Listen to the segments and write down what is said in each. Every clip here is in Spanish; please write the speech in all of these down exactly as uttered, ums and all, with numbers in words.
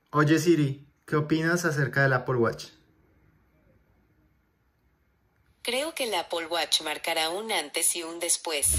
Oye Siri, ¿qué opinas acerca del Apple Watch? Creo que el Apple Watch marcará un antes y un después.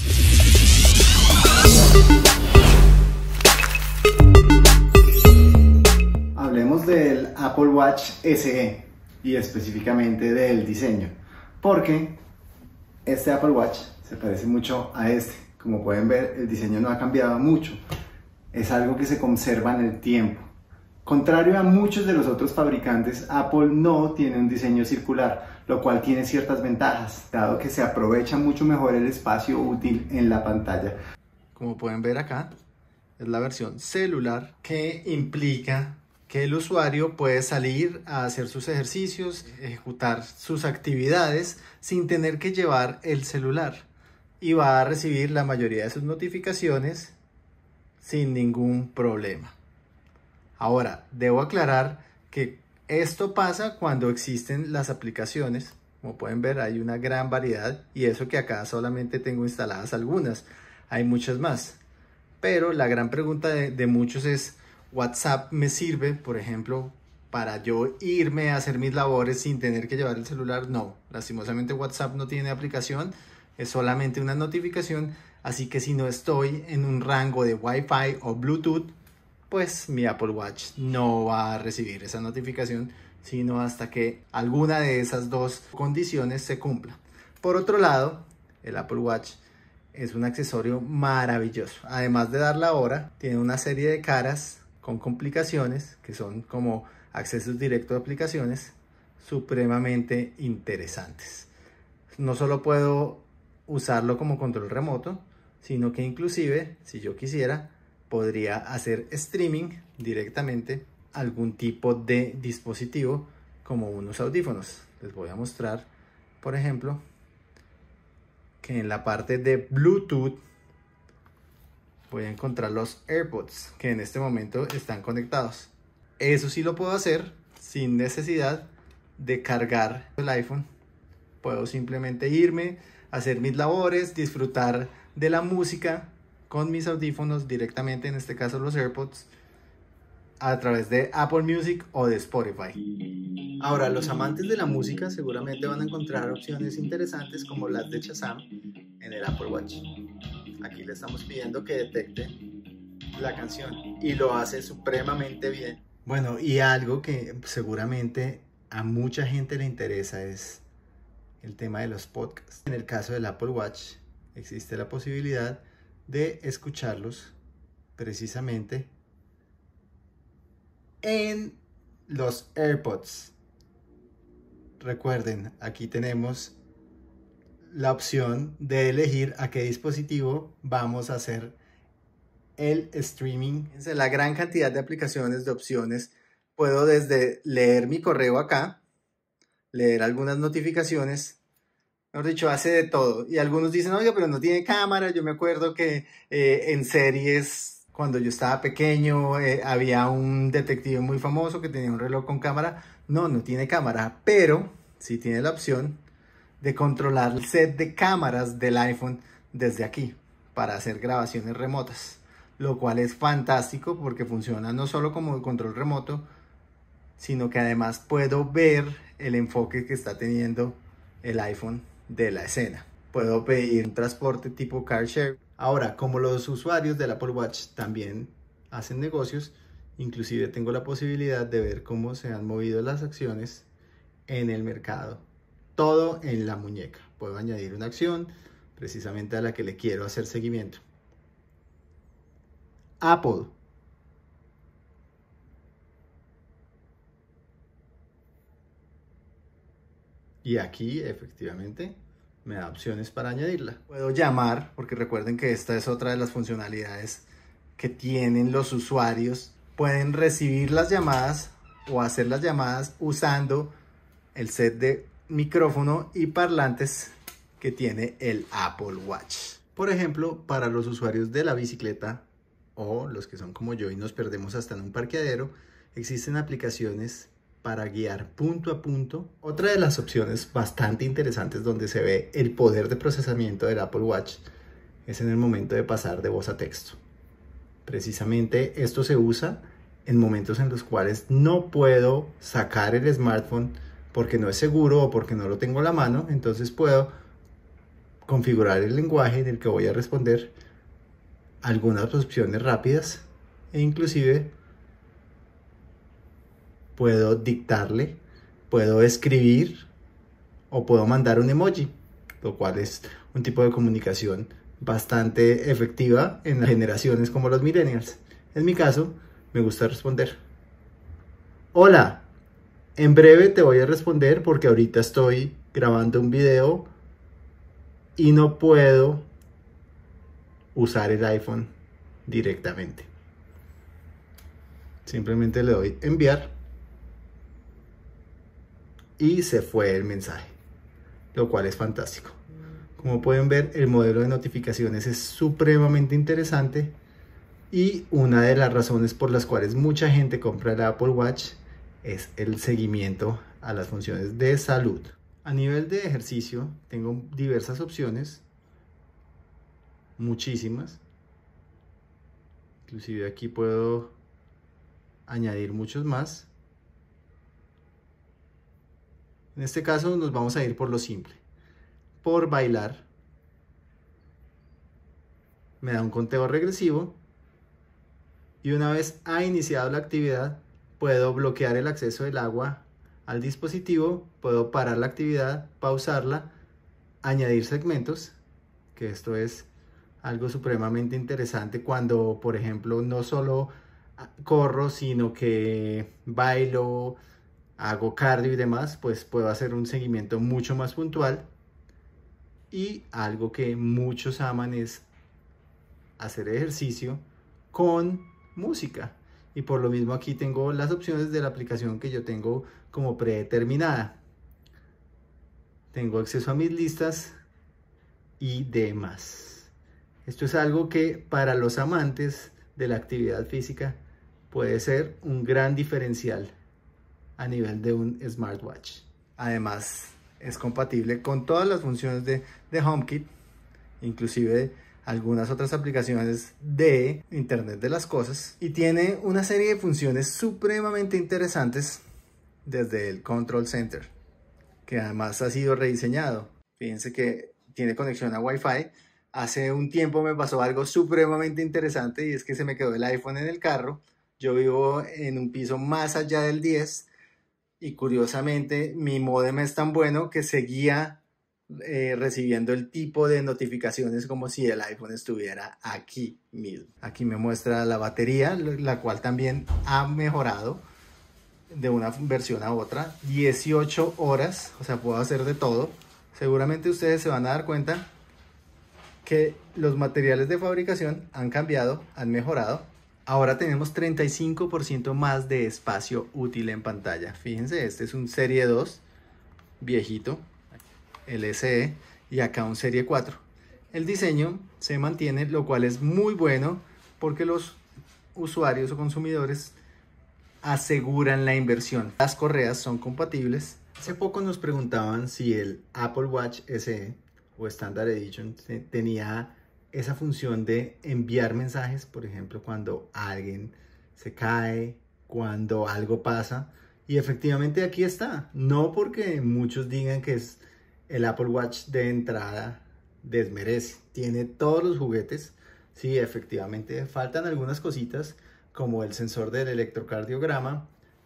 Hablemos del Apple Watch S E y específicamente del diseño, porque este Apple Watch se parece mucho a este. Como pueden ver, el diseño no ha cambiado mucho, es algo que se conserva en el tiempo. Contrario a muchos de los otros fabricantes, Apple no tiene un diseño circular, lo cual tiene ciertas ventajas, dado que se aprovecha mucho mejor el espacio útil en la pantalla. Como pueden ver acá, es la versión celular, que implica que el usuario puede salir a hacer sus ejercicios, ejecutar sus actividades sin tener que llevar el celular, y va a recibir la mayoría de sus notificaciones sin ningún problema. Ahora, debo aclarar que esto pasa cuando existen las aplicaciones. Como pueden ver, hay una gran variedad, y eso que acá solamente tengo instaladas algunas, hay muchas más. Pero la gran pregunta de, de muchos es: ¿WhatsApp me sirve, por ejemplo, para yo irme a hacer mis labores sin tener que llevar el celular? No, lastimosamente WhatsApp no tiene aplicación, es solamente una notificación, así que si no estoy en un rango de Wi-Fi o Bluetooth, pues mi Apple Watch no va a recibir esa notificación, sino hasta que alguna de esas dos condiciones se cumpla. Por otro lado, el Apple Watch es un accesorio maravilloso. Además de dar la hora, tiene una serie de caras con complicaciones, que son como accesos directos a aplicaciones, supremamente interesantes. No solo puedo usarlo como control remoto, sino que inclusive, si yo quisiera, podría hacer streaming directamente a algún tipo de dispositivo, como unos audífonos. Les voy a mostrar, por ejemplo, que en la parte de Bluetooth voy a encontrar los AirPods, que en este momento están conectados. Eso sí lo puedo hacer sin necesidad de cargar el iPhone. Puedo simplemente irme, hacer mis labores, disfrutar de la música con mis audífonos directamente, en este caso los AirPods, a través de Apple Music o de Spotify. Ahora, los amantes de la música seguramente van a encontrar opciones interesantes como las de Shazam en el Apple Watch. Aquí le estamos pidiendo que detecte la canción y lo hace supremamente bien. Bueno, y algo que seguramente a mucha gente le interesa es el tema de los podcasts. En el caso del Apple Watch existe la posibilidad de escucharlos precisamente en los AirPods. Recuerden, aquí tenemos la opción de elegir a qué dispositivo vamos a hacer el streaming. La gran cantidad de aplicaciones, de opciones. Puedo desde leer mi correo acá, leer algunas notificaciones, mejor dicho, hace de todo. Y algunos dicen: oye, pero no tiene cámara. Yo me acuerdo que eh, en series, cuando yo estaba pequeño, eh, había un detective muy famoso que tenía un reloj con cámara. No, no tiene cámara, pero sí tiene la opción de controlar el set de cámaras del iPhone desde aquí para hacer grabaciones remotas, lo cual es fantástico porque funciona no solo como control remoto, sino que además puedo ver el enfoque que está teniendo el iPhone de la escena. Puedo pedir un transporte tipo car share. Ahora, como los usuarios del Apple Watch también hacen negocios, inclusive tengo la posibilidad de ver cómo se han movido las acciones en el mercado. Todo en la muñeca. Puedo añadir una acción precisamente a la que le quiero hacer seguimiento. Apple. Y aquí efectivamente me da opciones para añadirla. Puedo llamar, porque recuerden que esta es otra de las funcionalidades que tienen los usuarios. Pueden recibir las llamadas o hacer las llamadas usando el set de micrófono y parlantes que tiene el Apple Watch. Por ejemplo, para los usuarios de la bicicleta o los que son como yo y nos perdemos hasta en un parqueadero, existen aplicaciones para guiar punto a punto. Otra de las opciones bastante interesantes donde se ve el poder de procesamiento del Apple Watch es en el momento de pasar de voz a texto. Precisamente esto se usa en momentos en los cuales no puedo sacar el smartphone porque no es seguro o porque no lo tengo a la mano, entonces puedo configurar el lenguaje en el que voy a responder algunas opciones rápidas e inclusive puedo dictarle, puedo escribir o puedo mandar un emoji, lo cual es un tipo de comunicación bastante efectiva en las generaciones como los millennials. En mi caso, me gusta responder: hola, en breve te voy a responder porque ahorita estoy grabando un video y no puedo usar el iPhone directamente. Simplemente le doy enviar y se fue el mensaje, lo cual es fantástico. Como pueden ver, el modelo de notificaciones es supremamente interesante y una de las razones por las cuales mucha gente compra el Apple Watch es el seguimiento a las funciones de salud. A nivel de ejercicio tengo diversas opciones, muchísimas. Inclusive aquí puedo añadir muchos más. En este caso nos vamos a ir por lo simple. Por bailar. Me da un conteo regresivo. Y una vez ha iniciado la actividad, puedo bloquear el acceso del agua al dispositivo, puedo parar la actividad, pausarla, añadir segmentos, que esto es algo supremamente interesante cuando, por ejemplo, no solo corro, sino que bailo, hago cardio y demás, pues puedo hacer un seguimiento mucho más puntual. Y algo que muchos aman es hacer ejercicio con música. Y por lo mismo aquí tengo las opciones de la aplicación que yo tengo como predeterminada. Tengo acceso a mis listas y demás. Esto es algo que para los amantes de la actividad física puede ser un gran diferencial a nivel de un smartwatch. Además, es compatible con todas las funciones de, de HomeKit, inclusive algunas otras aplicaciones de Internet de las Cosas, y tiene una serie de funciones supremamente interesantes desde el Control Center, que además ha sido rediseñado. Fíjense que tiene conexión a Wi-Fi. Hace un tiempo me pasó algo supremamente interesante y es que se me quedó el iPhone en el carro. Yo vivo en un piso más allá del diez y curiosamente mi módem es tan bueno que seguía eh, recibiendo el tipo de notificaciones como si el iPhone estuviera aquí mismo. Aquí me muestra la batería, la cual también ha mejorado de una versión a otra. dieciocho horas, o sea, puedo hacer de todo. Seguramente ustedes se van a dar cuenta que los materiales de fabricación han cambiado, han mejorado. Ahora tenemos treinta y cinco por ciento más de espacio útil en pantalla. Fíjense, este es un Serie dos viejito, el S E, y acá un Serie cuatro. El diseño se mantiene, lo cual es muy bueno porque los usuarios o consumidores aseguran la inversión. Las correas son compatibles. Hace poco nos preguntaban si el Apple Watch S E o Standard Edition tenía esa función de enviar mensajes, por ejemplo, cuando alguien se cae, cuando algo pasa. Y efectivamente aquí está. No porque muchos digan que es el Apple Watch de entrada desmerece. Tiene todos los juguetes. Sí, efectivamente faltan algunas cositas como el sensor del electrocardiograma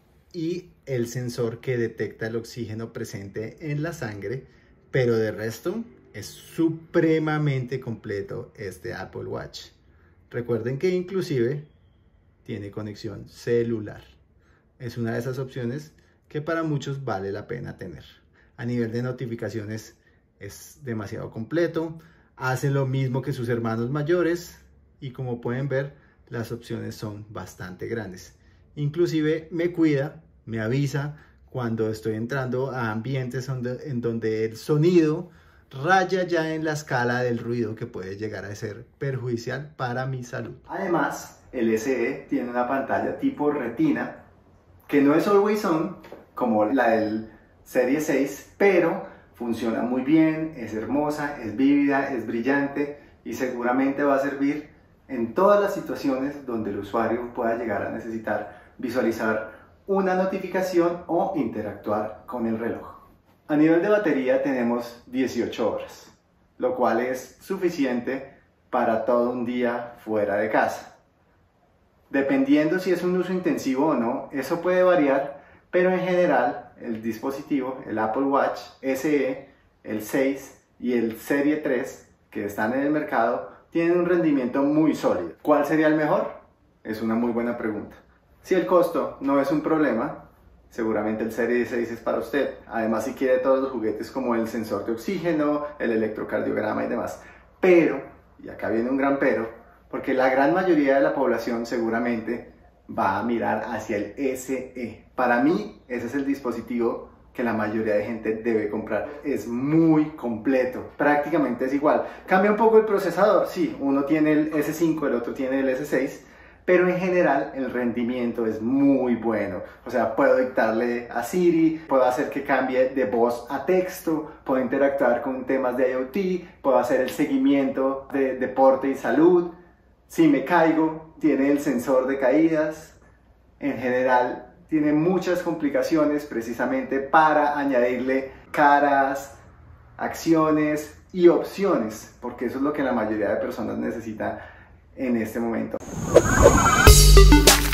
y el sensor que detecta el oxígeno presente en la sangre, pero de resto es supremamente completo este Apple Watch. Recuerden que inclusive tiene conexión celular. Es una de esas opciones que para muchos vale la pena tener. A nivel de notificaciones es demasiado completo. Hace lo mismo que sus hermanos mayores y como pueden ver, las opciones son bastante grandes. Inclusive me cuida, me avisa cuando estoy entrando a ambientes donde, en donde el sonido raya ya en la escala del ruido que puede llegar a ser perjudicial para mi salud. Además, el S E tiene una pantalla tipo retina que no es always on como la del Serie seis, pero funciona muy bien, es hermosa, es vívida, es brillante y seguramente va a servir en todas las situaciones donde el usuario pueda llegar a necesitar visualizar una notificación o interactuar con el reloj. A nivel de batería tenemos dieciocho horas, lo cual es suficiente para todo un día fuera de casa. Dependiendo si es un uso intensivo o no, eso puede variar, pero en general el dispositivo, el Apple Watch S E, el seis y el Serie tres que están en el mercado, tienen un rendimiento muy sólido. ¿Cuál sería el mejor? Es una muy buena pregunta. Si el costo no es un problema, seguramente el Serie seis es para usted. Además, si quiere todos los juguetes como el sensor de oxígeno, el electrocardiograma y demás. Pero, y acá viene un gran pero, porque la gran mayoría de la población seguramente va a mirar hacia el S E. Para mí, ese es el dispositivo que la mayoría de gente debe comprar. Es muy completo, prácticamente es igual. Cambia un poco el procesador, sí, uno tiene el S cinco, el otro tiene el S seis, pero en general el rendimiento es muy bueno. O sea, puedo dictarle a Siri, puedo hacer que cambie de voz a texto, puedo interactuar con temas de IoT, puedo hacer el seguimiento de deporte y salud. Si me caigo, tiene el sensor de caídas. En general, tiene muchas complicaciones precisamente para añadirle caras, acciones y opciones, porque eso es lo que la mayoría de personas necesita en este momento.